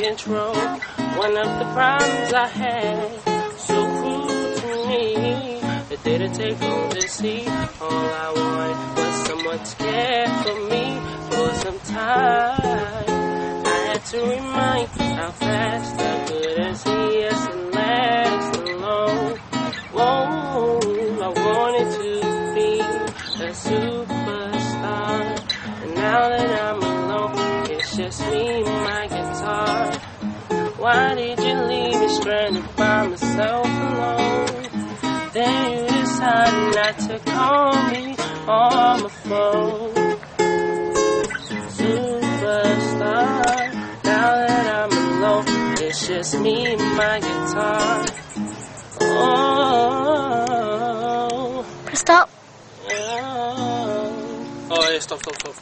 control. One of the problems I had, so cruel to me, it didn't take long to see. All I wanted was someone to care for me for some time. I had to remind how fast I couldn't see us and last alone. Whoa, I wanted to be a superstar, and now that I'm alone, it's just me and my guitar. Why did you leave me stranded by myself alone? Then you decided not to call me on my phone. Superstar, now that I'm alone, it's just me and my guitar. Oh. Stop. Oh, stop.